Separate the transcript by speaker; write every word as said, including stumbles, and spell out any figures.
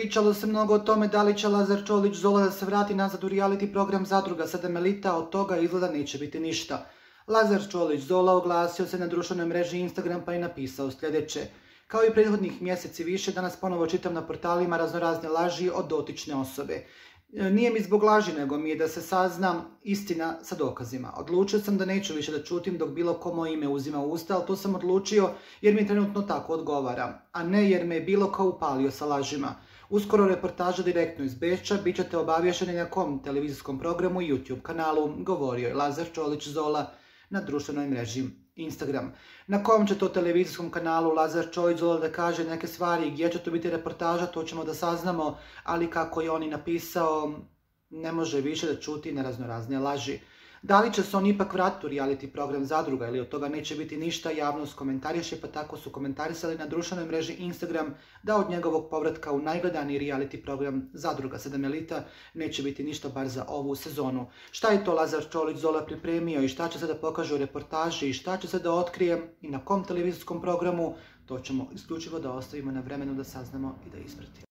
Speaker 1: Pričalo se mnogo o tome da li će Lazar Čolić Zola da se vrati nazad u reality program Zadruga sedam elita, od toga izgleda neće biti ništa. Lazar Čolić Zola oglasio se na društvenoj mreži Instagram pa je napisao sljedeće. Kao i prethodnih mjeseci više, danas ponovo čitam na portalima raznorazne laži od dotične osobe. Nije mi zbog laži, nego mi je da se saznam istina sa dokazima. Odlučio sam da neću više da čutim dok bilo ko moje ime uzima u usta, ali to sam odlučio jer mi trenutno tako odgovara, a ne jer me je bilo ko upalio sa lažima. Uskoro reportaža direktno iz Beča, bit ćete obavješteni na kom televizijskom programu i YouTube kanalu, govorio je Lazar Čolić Zola na društvenoj mreži Instagram. Na kom će to televizijskom kanalu Lazar Čolić Zola da kaže neke stvari i gdje će to biti reportaža, to ćemo da saznamo, ali kako je on i napisao, ne može više da čuti na raznorazne laži. Da li će se on ipak vratiti u reality program Zadruga ili od toga neće biti ništa, javnost komentariše, pa tako su komentarisali na društvenoj mreži Instagram da od njegovog povratka u najgledaniji reality program Zadruga sedam elita neće biti ništa bar za ovu sezonu. Šta je to Lazar Čolić Zola pripremio i šta će se da pokaže u reportaži i šta će se da otkrije i na kom televizijskom programu, to ćemo isključivo da ostavimo na vremenu da saznamo i da ispratimo.